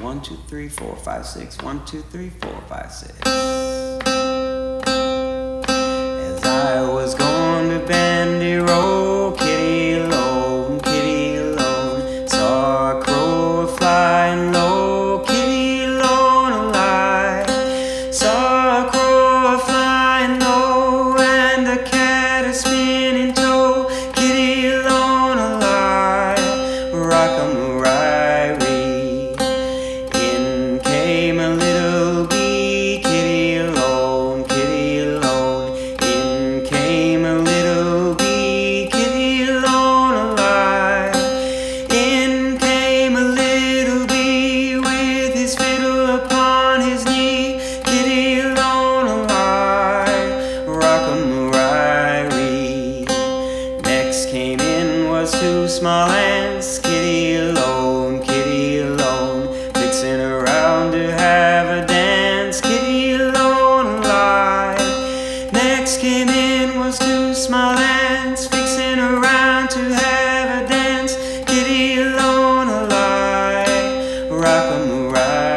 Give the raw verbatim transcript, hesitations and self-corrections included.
one, two, three, four, five, six. One, two, three, four, five, six. As I was going to Bandyrowe, kitty alone, kitty alone, saw a crow flying low, kitty alone alive. Saw a crow flying low and a cat a spinning toe, kitty alone alive. Rock-a-moo-rye-ree. In came a little bee, kitty alone, kitty alone. In came a little bee, kitty alone alive. In came a little bee with his fiddle upon his knee, kitty alone alive. Rock-a-moo-rye-ree. Next came in was two small ants, kitty alone, kitty alone, fixing around to have a dance, kitty alone alive. Next came in was two small ants, fixing around to have a dance, kitty alone alive. Rock-a-moo-rye.